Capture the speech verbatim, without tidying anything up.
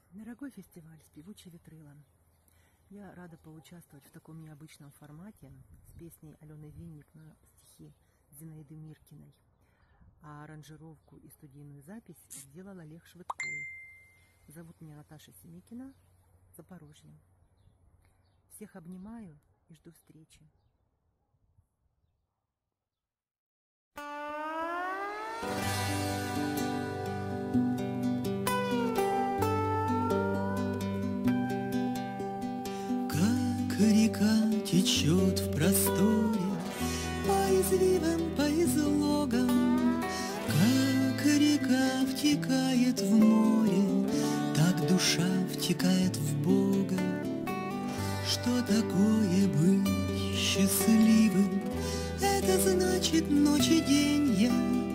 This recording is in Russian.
Дорогой фестиваль «Спевучий Витрила», я рада поучаствовать в таком необычном формате с песней Алены Винник на стихи Зинаиды Миркиной. А аранжировку и студийную запись сделал Олег Швыдкой. Зовут меня Наташа Семикина, Запорожье. Всех обнимаю и жду встречи. Река течет в просторе по извивам, по излогам, как река втекает в море, так душа втекает в Бога. Что такое быть счастливым? Это значит ночь и день я